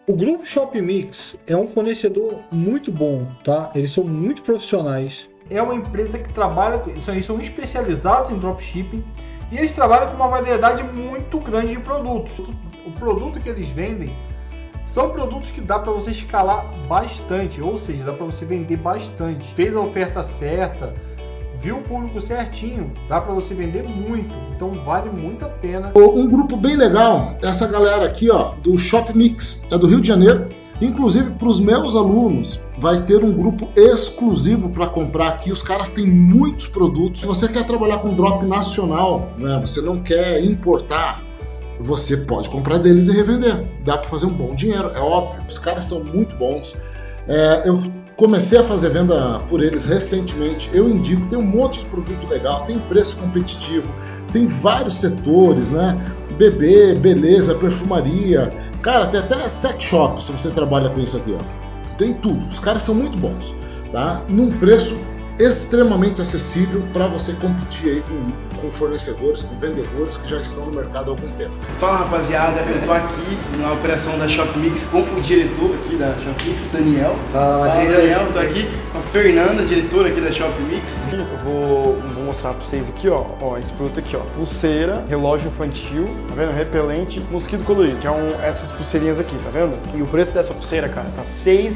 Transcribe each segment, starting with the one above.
O grupo Shopmix é um fornecedor muito bom, tá? Eles são muito profissionais. É uma empresa que trabalha, eles são especializados em dropshipping e eles trabalham com uma variedade muito grande de produtos. O produto que eles vendem são produtos que dá para você escalar bastante, ou seja, dá para você vender bastante. Fez a oferta certa, viu o público certinho, dá para você vender muito, então vale muito a pena. Um grupo bem legal, essa galera aqui, ó, do Shopmix, é do Rio de Janeiro. Inclusive para os meus alunos vai ter um grupo exclusivo para comprar aqui. Os caras têm muitos produtos. Se você quer trabalhar com drop nacional, né, você não quer importar, você pode comprar deles e revender. Dá para fazer um bom dinheiro, é óbvio. Os caras são muito bons. Eu comecei a fazer venda por eles recentemente. Eu indico, tem um monte de produto legal, tem preço competitivo, tem vários setores, né? Bebê, beleza, perfumaria. Cara, tem até sex shop se você trabalha com isso aqui, ó. Tem tudo. Os caras são muito bons, tá? Num preço extremamente acessível para você competir aí com fornecedores, com vendedores que já estão no mercado há algum tempo. Fala, rapaziada, eu tô aqui na operação da Shopmix com o diretor aqui da Shopmix, Daniel. Fala, Daniel, tô aqui com a Fernanda, diretora aqui da Shopmix. Eu vou mostrar pra vocês aqui, ó, esse produto aqui, ó, pulseira, relógio infantil, tá vendo? Repelente, mosquito colorido, que é essas pulseirinhas aqui, tá vendo? E o preço dessa pulseira, cara, tá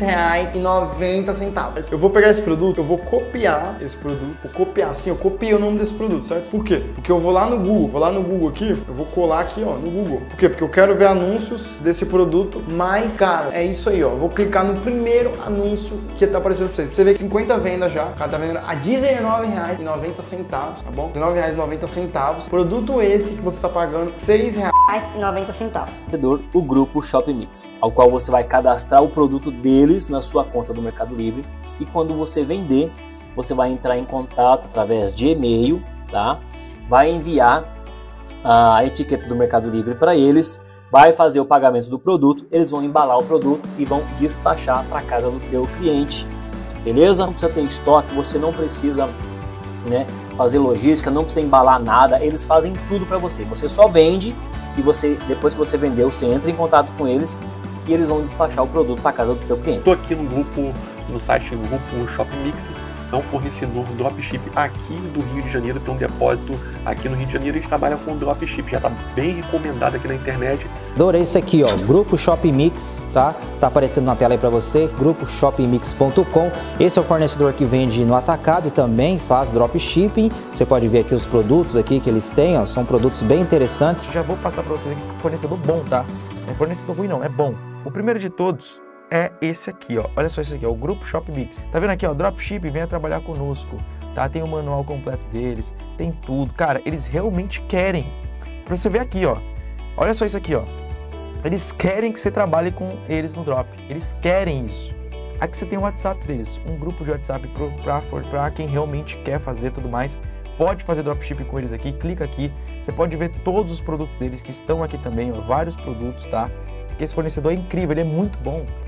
R$6,90. Eu vou pegar esse produto, eu vou copiar esse produto, vou copiar assim, eu copiei o nome desse produto, certo? Por quê? Porque eu vou lá no Google aqui, eu vou colar aqui, ó, no Google. Por quê? Porque eu quero ver anúncios desse produto mais caro. É isso aí, ó, eu vou clicar no primeiro anúncio que tá aparecendo pra você. Você vê que 50 vendas já, o cara tá vendendo a R$19,90, tá bom? R$19,90. Produto esse que você tá pagando R$6,90. O grupo Shopmix, ao qual você vai cadastrar o produto deles na sua conta do Mercado Livre e quando você vender, você vai entrar em contato através de e-mail, tá? Vai enviar a etiqueta do Mercado Livre para eles, vai fazer o pagamento do produto, eles vão embalar o produto e vão despachar para casa do teu cliente, beleza? Não precisa ter estoque, você não precisa, né, fazer logística, não precisa embalar nada, eles fazem tudo para você. Você só vende e depois que você vendeu, você entra em contato com eles e eles vão despachar o produto para casa do teu cliente. Estou aqui no site do grupo Shopmix. É um fornecedor dropship aqui do Rio de Janeiro, tem um depósito aqui no Rio de Janeiro e eles trabalham com dropship, já está bem recomendado aqui na internet. Adorei isso aqui, ó, Grupo Shopmix, tá? Tá aparecendo na tela aí para você, gruposhopmix.com. Esse é o fornecedor que vende no atacado e também faz dropshipping. Você pode ver aqui os produtos aqui que eles têm, ó, são produtos bem interessantes. Já vou passar para vocês aqui, fornecedor bom, tá? Não é fornecedor ruim não, é bom. O primeiro de todos é esse aqui, ó. Olha só esse aqui, ó, o Grupo Shopmix. Tá vendo aqui, ó, Dropship, venha trabalhar conosco, tá? Tem o manual completo deles, tem tudo. Cara, eles realmente querem. Pra você ver aqui, ó. Olha só isso aqui, ó. Eles querem que você trabalhe com eles no Drop. Eles querem isso. Aqui você tem o WhatsApp deles, um grupo de WhatsApp pra quem realmente quer fazer tudo mais. Pode fazer dropship com eles aqui, clica aqui. Você pode ver todos os produtos deles que estão aqui também, ó, vários produtos, tá? Porque esse fornecedor é incrível, ele é muito bom.